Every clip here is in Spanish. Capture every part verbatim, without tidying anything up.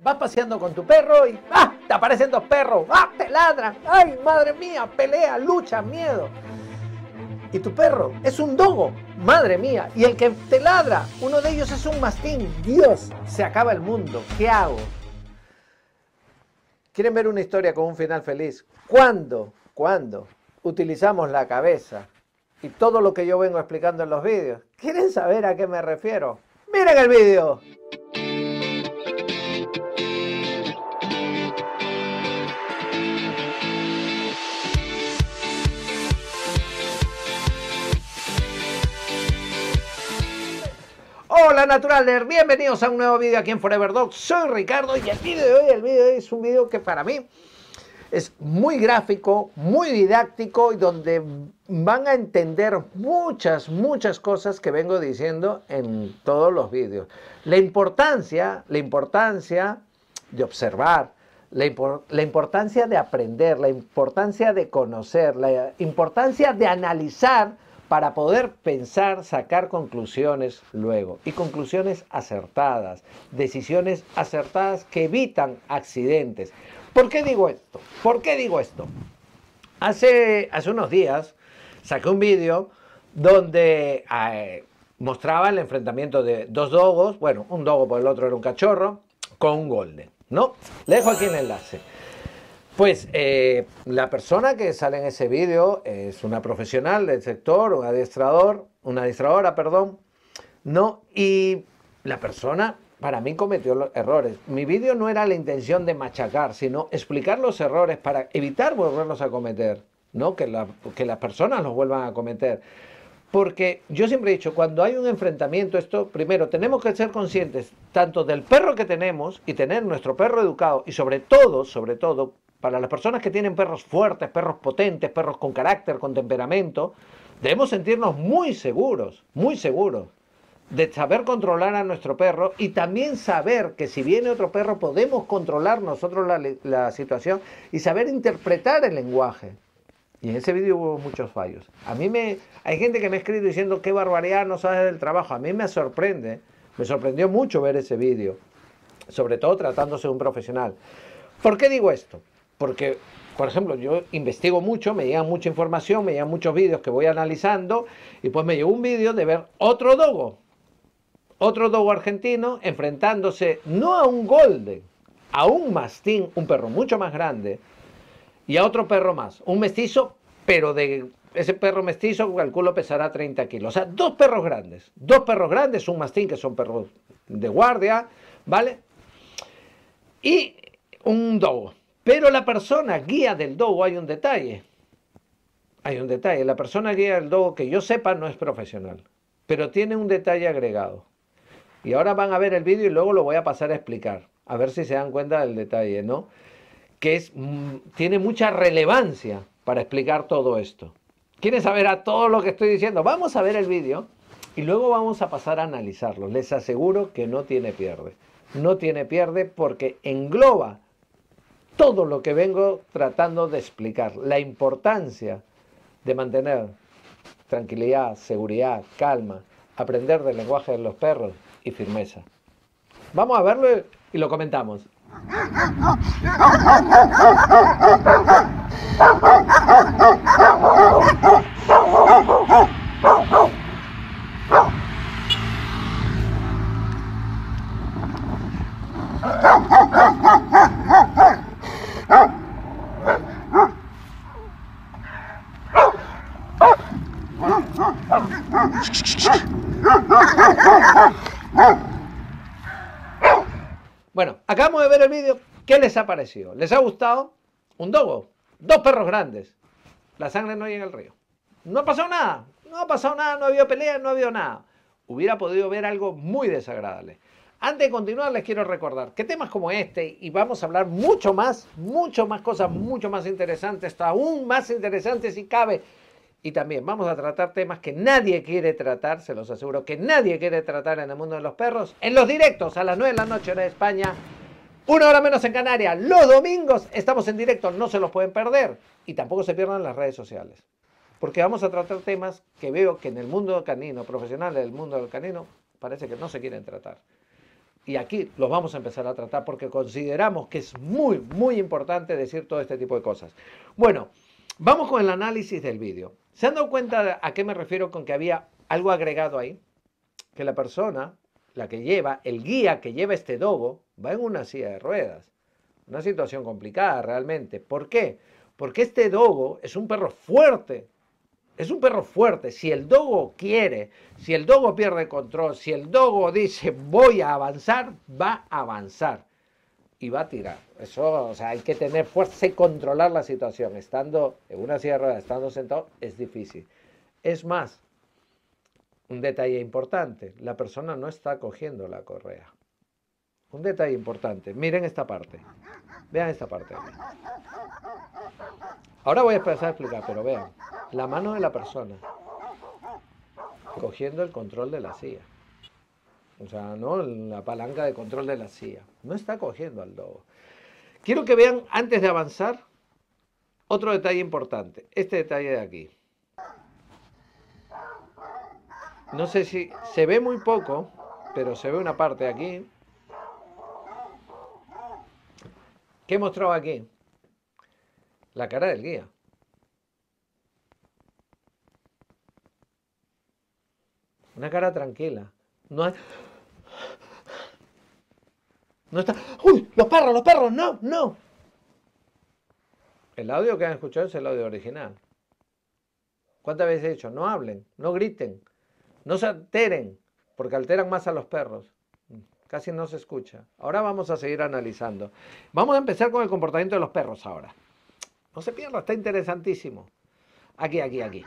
Vas paseando con tu perro y ¡ah! Te aparecen dos perros, ¡ah! Te ladran, ¡ay, madre mía! Pelea, lucha, miedo. Y tu perro es un dogo, madre mía. Y el que te ladra, uno de ellos es un mastín. Dios, se acaba el mundo. ¿Qué hago? ¿Quieren ver una historia con un final feliz? ¿Cuándo? ¿Cuándo utilizamos la cabeza y todo lo que yo vengo explicando en los vídeos? ¿Quieren saber a qué me refiero? ¡Miren el vídeo! Hola Naturalers, bienvenidos a un nuevo vídeo aquí en Forever Dog. Soy Ricardo y el vídeo de hoy, el vídeo de hoy es un vídeo que para mí es muy gráfico, muy didáctico y donde van a entender muchas, muchas cosas que vengo diciendo en todos los vídeos. La importancia, la importancia de observar, la, impor la importancia de aprender, la importancia de conocer, la importancia de analizar para poder pensar, sacar conclusiones luego. Y conclusiones acertadas, decisiones acertadas que evitan accidentes. ¿Por qué digo esto? ¿Por qué digo esto? Hace, hace unos días saqué un vídeo donde eh, mostraba el enfrentamiento de dos dogos, bueno, un dogo por el otro era un cachorro, con un golden, ¿no? Le dejo aquí el enlace. Pues eh, la persona que sale en ese vídeo es una profesional del sector, un adiestrador, una adiestradora, perdón, ¿no? Y la persona para mí cometió los errores. Mi vídeo no era la intención de machacar, sino explicar los errores para evitar volverlos a cometer, ¿no? Que, la, que las personas los vuelvan a cometer. Porque yo siempre he dicho, cuando hay un enfrentamiento, esto, primero, tenemos que ser conscientes tanto del perro que tenemos y tener nuestro perro educado y sobre todo, sobre todo, para las personas que tienen perros fuertes, perros potentes, perros con carácter, con temperamento, debemos sentirnos muy seguros, muy seguros de saber controlar a nuestro perro y también saber que si viene otro perro podemos controlar nosotros la, la situación y saber interpretar el lenguaje. Y en ese vídeo hubo muchos fallos. A mí me... Hay gente que me ha escrito diciendo qué barbaridad, no sabes del trabajo. A mí me sorprende, me sorprendió mucho ver ese vídeo, sobre todo tratándose de un profesional. ¿Por qué digo esto? Porque, por ejemplo, yo investigo mucho, me llega mucha información, me llegan muchos vídeos que voy analizando y pues me llegó un vídeo de ver otro dogo, otro dogo argentino enfrentándose no a un golden, a un mastín, un perro mucho más grande, y a otro perro más, un mestizo, pero de ese perro mestizo calculo pesará treinta kilos. O sea, dos perros grandes, dos perros grandes, un mastín que son perros de guardia, ¿vale? Y un dogo. Pero la persona guía del dogo, hay un detalle, hay un detalle, la persona guía del dogo que yo sepa no es profesional, pero tiene un detalle agregado. Y ahora van a ver el vídeo y luego lo voy a pasar a explicar, a ver si se dan cuenta del detalle, ¿no? Que es, tiene mucha relevancia para explicar todo esto. ¿Quieren saber a todo lo que estoy diciendo? Vamos a ver el vídeo y luego vamos a pasar a analizarlo. Les aseguro que no tiene pierde. No tiene pierde porque engloba todo lo que vengo tratando de explicar. La importancia de mantener tranquilidad, seguridad, calma, aprender del lenguaje de los perros y firmeza. Vamos a verlo y lo comentamos. Bueno, acabamos de ver el vídeo. ¿Qué les ha parecido? ¿Les ha gustado? Un dogo, dos perros grandes. La sangre no llega al río. No ha pasado nada. No ha pasado nada, no ha habido pelea, no ha habido nada. Hubiera podido ver algo muy desagradable. Antes de continuar, les quiero recordar que temas como este, y vamos a hablar mucho más, mucho más cosas, mucho más interesantes, aún más interesantes si cabe. Y también vamos a tratar temas que nadie quiere tratar, se los aseguro que nadie quiere tratar en el mundo de los perros, en los directos a las nueve de la noche hora de España, una hora menos en Canarias. Los domingos estamos en directo, no se los pueden perder. Y tampoco se pierdan las redes sociales. Porque vamos a tratar temas que veo que en el mundo canino, profesional del mundo del canino, parece que no se quieren tratar. Y aquí los vamos a empezar a tratar porque consideramos que es muy, muy importante decir todo este tipo de cosas. Bueno, vamos con el análisis del vídeo. ¿Se han dado cuenta a qué me refiero con que había algo agregado ahí? Que la persona, la que lleva, el guía que lleva este dogo, va en una silla de ruedas. Una situación complicada realmente. ¿Por qué? Porque este dogo es un perro fuerte. Es un perro fuerte. Si el dogo quiere, si el dogo pierde control, si el dogo dice voy a avanzar, va a avanzar y va a tirar. Eso, o sea, hay que tener fuerza y controlar la situación. Estando en una silla de ruedas, estando sentado, es difícil. Es más, un detalle importante, la persona no está cogiendo la correa. Un detalle importante, miren esta parte. Vean esta parte. Ahora voy a empezar a explicar, pero vean. La mano de la persona cogiendo el control de la silla. O sea, ¿no? La palanca de control de la silla. No está cogiendo al dogo. Quiero que vean, antes de avanzar, otro detalle importante. Este detalle de aquí. No sé si se ve muy poco, pero se ve una parte aquí. ¿Qué he mostrado aquí? La cara del guía. Una cara tranquila. No hay... No está... ¡Uy! ¡Los perros, los perros! ¡No, no! El audio que han escuchado es el audio original. ¿Cuántas veces he dicho? No hablen, no griten, no se alteren, porque alteran más a los perros. Casi no se escucha. Ahora vamos a seguir analizando. Vamos a empezar con el comportamiento de los perros ahora. No se pierda, está interesantísimo. Aquí, aquí, aquí.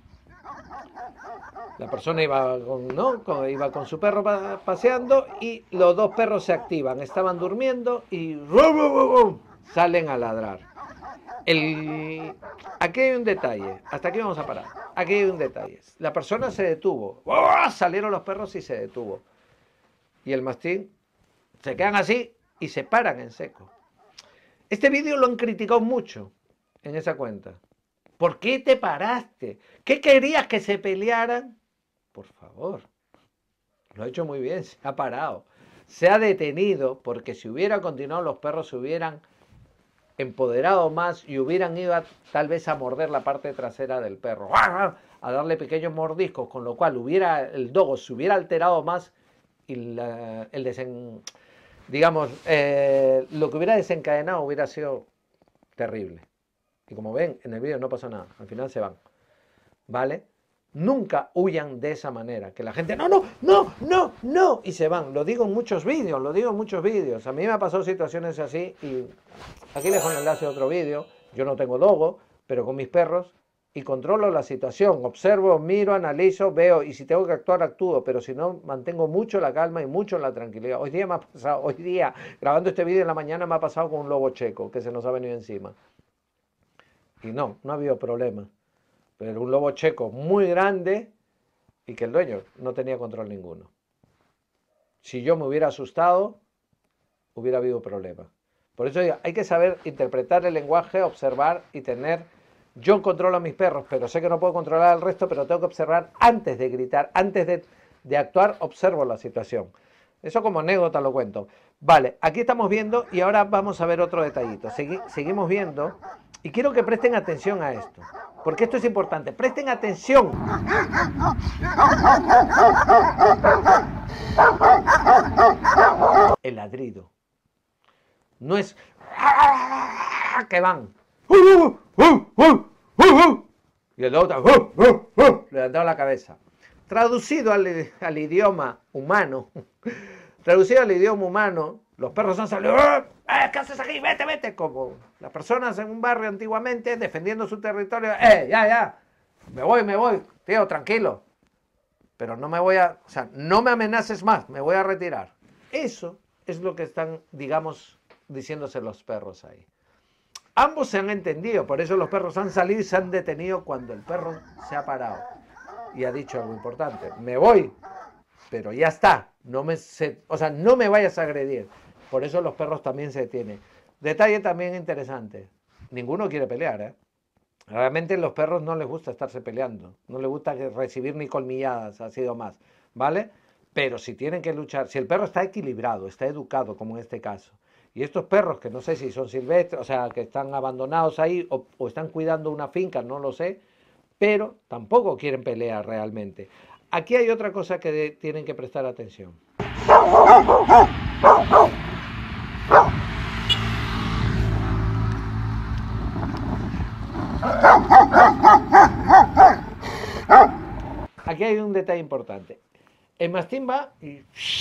La persona iba con, ¿no? con, iba con su perro pa paseando y los dos perros se activan. Estaban durmiendo y salen a ladrar. El... Aquí hay un detalle. Hasta aquí vamos a parar. Aquí hay un detalle. La persona se detuvo. ¡Oh! Salieron los perros y se detuvo. Y el mastín se quedan así y se paran en seco. Este vídeo lo han criticado mucho en esa cuenta. ¿Por qué te paraste? ¿Qué querías que se pelearan? Por favor. Lo ha hecho muy bien, se ha parado. Se ha detenido porque si hubiera continuado los perros se hubieran empoderado más y hubieran ido a, tal vez a morder la parte trasera del perro. A darle pequeños mordiscos, con lo cual hubiera, el dogo se hubiera alterado más y la, el desen, digamos, eh, lo que hubiera desencadenado hubiera sido terrible. Y como ven, en el vídeo no pasa nada. Al final se van. ¿Vale? Nunca huyan de esa manera. Que la gente, no, no, no, no, no. Y se van. Lo digo en muchos vídeos, lo digo en muchos vídeos. A mí me ha pasado situaciones así y aquí les dejo el enlace a otro vídeo. Yo no tengo dogo, pero con mis perros y controlo la situación. Observo, miro, analizo, veo y si tengo que actuar, actúo. Pero si no, mantengo mucho la calma y mucho la tranquilidad. Hoy día me ha pasado, hoy día, grabando este vídeo en la mañana, me ha pasado con un lobo checo que se nos ha venido encima. Y no, no ha habido problema. Pero un lobo checo muy grande y que el dueño no tenía control ninguno. Si yo me hubiera asustado, hubiera habido problema. Por eso hay que saber interpretar el lenguaje, observar y tener... Yo controlo a mis perros, pero sé que no puedo controlar al resto, pero tengo que observar antes de gritar, antes de, de actuar, observo la situación. Eso como anécdota lo cuento. Vale, aquí estamos viendo y ahora vamos a ver otro detallito. Segui, seguimos viendo y quiero que presten atención a esto, porque esto es importante. Presten atención. El ladrido. No es que van. Y el otro levantando la cabeza. Traducido al, al idioma humano, traducido al idioma humano, los perros han salido, ¡eh! ¿Qué haces aquí? Vete, vete, como las personas en un barrio antiguamente defendiendo su territorio, ¡eh! Ya, ya, me voy, me voy, tío, tranquilo, pero no me voy a, o sea, no me amenaces más, me voy a retirar. Eso es lo que están, digamos, diciéndose los perros ahí. Ambos se han entendido, por eso los perros han salido y se han detenido cuando el perro se ha parado. Y ha dicho algo importante, me voy, pero ya está, no me, se, o sea, no me vayas a agredir. Por eso los perros también se detienen. Detalle también interesante, ninguno quiere pelear, ¿eh? Realmente a los perros no les gusta estarse peleando, no les gusta recibir ni colmilladas, ha sido más, ¿vale? Pero si tienen que luchar, si el perro está equilibrado, está educado, como en este caso, y estos perros que no sé si son silvestres, o sea, que están abandonados ahí o, o están cuidando una finca, no lo sé, pero tampoco quieren pelear realmente. Aquí hay otra cosa que de, tienen que prestar atención. Aquí hay un detalle importante. El mastín va y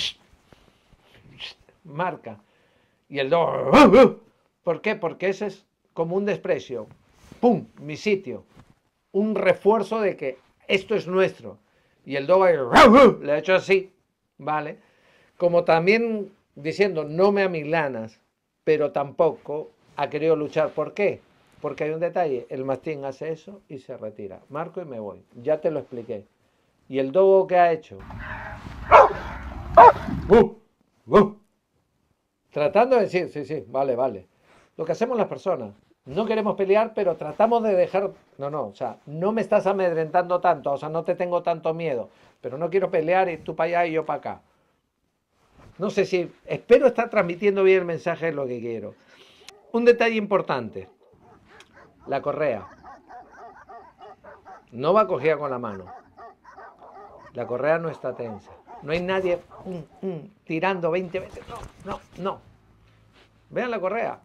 marca. Y el dogo... ¿Por qué? Porque ese es como un desprecio. ¡Pum! Mi sitio. Un refuerzo de que esto es nuestro. Y el dogo le ha hecho así. ¿Vale? Como también diciendo, no me amilanas, pero tampoco ha querido luchar. ¿Por qué? Porque hay un detalle. El mastín hace eso y se retira. Marco y me voy. Ya te lo expliqué. ¿Y el dogo qué ha hecho? ¡Uh! ¡Uh! Tratando de decir, sí, sí, vale, vale. Lo que hacemos las personas. No queremos pelear, pero tratamos de dejar... No, no, o sea, no me estás amedrentando tanto, o sea, no te tengo tanto miedo, pero no quiero pelear y tú para allá y yo para acá. No sé si... Espero estar transmitiendo bien el mensaje de lo que quiero. Un detalle importante. La correa. No va cogida con la mano. La correa no está tensa. No hay nadie mm, mm, tirando veinte veces. No, no, no. Vean la correa.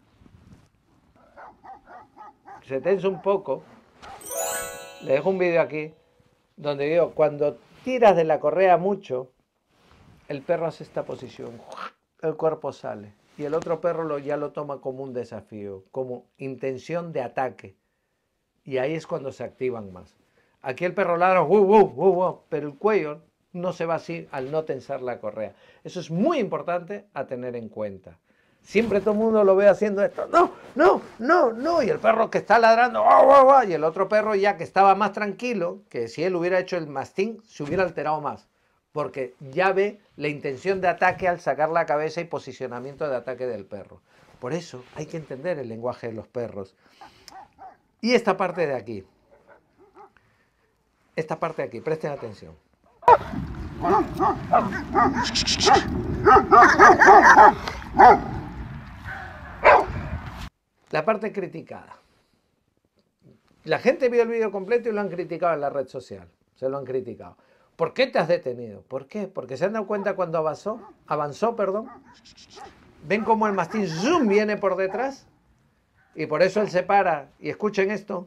Se tensa un poco. Le dejo un vídeo aquí donde digo, cuando tiras de la correa mucho, el perro hace esta posición. El cuerpo sale. Y el otro perro lo, ya lo toma como un desafío, como intención de ataque. Y ahí es cuando se activan más. Aquí el perro ladra, uh, uh, uh, uh, pero el cuello no se va así al no tensar la correa. Eso es muy importante a tener en cuenta. Siempre todo el mundo lo ve haciendo esto. No, no, no, no. Y el perro que está ladrando, oh, oh, oh, y el otro perro ya que estaba más tranquilo, que si él hubiera hecho el mastín, se hubiera alterado más. Porque ya ve la intención de ataque al sacar la cabeza y posicionamiento de ataque del perro. Por eso hay que entender el lenguaje de los perros. Y esta parte de aquí. Esta parte de aquí, presten atención. La parte criticada. La gente vio el vídeo completo y lo han criticado en la red social. Se lo han criticado. ¿Por qué te has detenido? ¿Por qué? Porque se han dado cuenta cuando avanzó, avanzó, perdón. ¿Ven cómo el mastín zoom viene por detrás? Y por eso él se para. Y escuchen esto.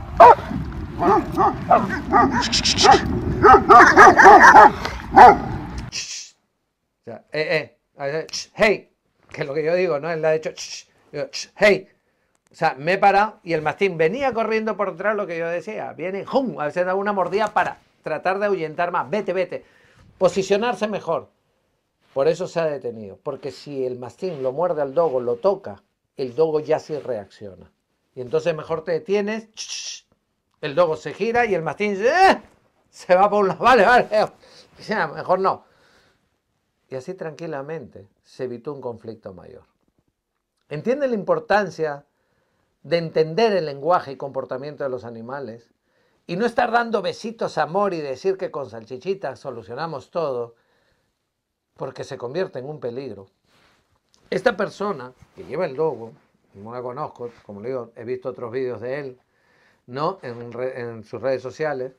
O sea, eh, eh, hey, que es lo que yo digo, ¿no? Él le ha dicho, hey. O sea, me he parado y el mastín venía corriendo por detrás, lo que yo decía. Viene, ¡hum! A veces da una mordida para tratar de ahuyentar más. Vete, vete. Posicionarse mejor. Por eso se ha detenido. Porque si el mastín lo muerde al dogo, lo toca, el dogo ya sí reacciona. Y entonces mejor te detienes, el dogo se gira y el mastín ¡eh! Se va por un lado. Vale, vale. O sea, mejor no. Y así tranquilamente se evitó un conflicto mayor. ¿Entienden la importancia de entender el lenguaje y comportamiento de los animales? Y no estar dando besitos amor y decir que con salchichitas solucionamos todo, porque se convierte en un peligro. Esta persona que lleva el dogo, no la conozco, como le digo, he visto otros vídeos de él, ¿no? En, re, en sus redes sociales,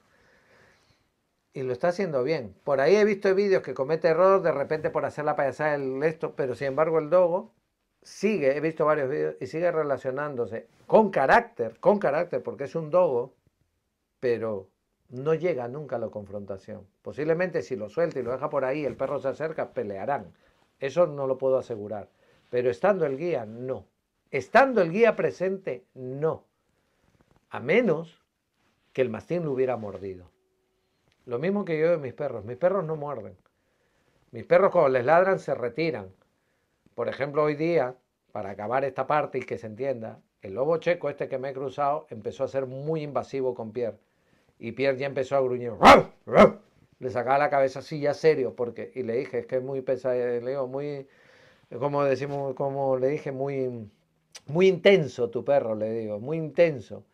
y lo está haciendo bien. Por ahí he visto vídeos que comete error de repente por hacer la payasada del esto, pero sin embargo el dogo sigue, he visto varios vídeos, y sigue relacionándose con carácter, con carácter, porque es un dogo, pero no llega nunca a la confrontación. Posiblemente si lo suelta y lo deja por ahí, el perro se acerca, pelearán. Eso no lo puedo asegurar. Pero estando el guía, no. Estando el guía presente, no. A menos que el mastín lo hubiera mordido. Lo mismo que yo de mis perros. Mis perros no muerden. Mis perros cuando les ladran se retiran. Por ejemplo, hoy día, para acabar esta parte y que se entienda, el lobo checo este que me he cruzado empezó a ser muy invasivo con Pierre. Y Pierre ya empezó a gruñir. Le sacaba la cabeza así ya serio. Porque, y le dije, es que es muy pesado, le digo, muy, como decimos, como le dije, muy, muy intenso tu perro, le digo, muy intenso.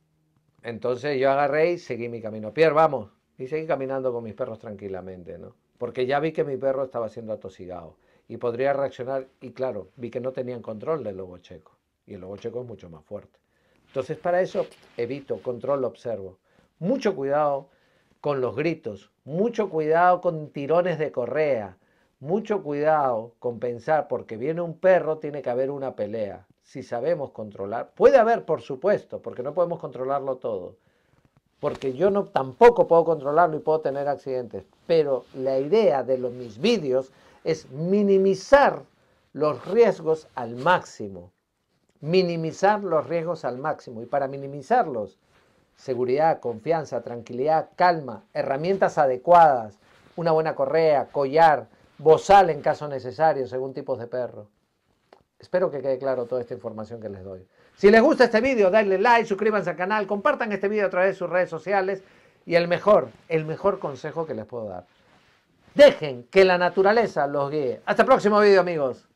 Entonces yo agarré y seguí mi camino. Pierre, vamos. Y seguí caminando con mis perros tranquilamente, ¿no? porque ya vi que mi perro estaba siendo atosigado y podría reaccionar, y claro, vi que no tenían control del lobo checo, y el lobo checo es mucho más fuerte. Entonces para eso evito, controlo, observo. Mucho cuidado con los gritos, mucho cuidado con tirones de correa, mucho cuidado con pensar, porque viene un perro, tiene que haber una pelea. Si sabemos controlar, puede haber, por supuesto, porque no podemos controlarlo todo, porque yo no, tampoco puedo controlarlo y puedo tener accidentes, pero la idea de los, mis vídeos es minimizar los riesgos al máximo, minimizar los riesgos al máximo, y para minimizarlos, seguridad, confianza, tranquilidad, calma, herramientas adecuadas, una buena correa, collar, bozal en caso necesario, según tipos de perro. Espero que quede claro toda esta información que les doy. Si les gusta este vídeo, denle like, suscríbanse al canal, compartan este vídeo a través de sus redes sociales, y el mejor, el mejor consejo que les puedo dar: dejen que la naturaleza los guíe. Hasta el próximo vídeo, amigos.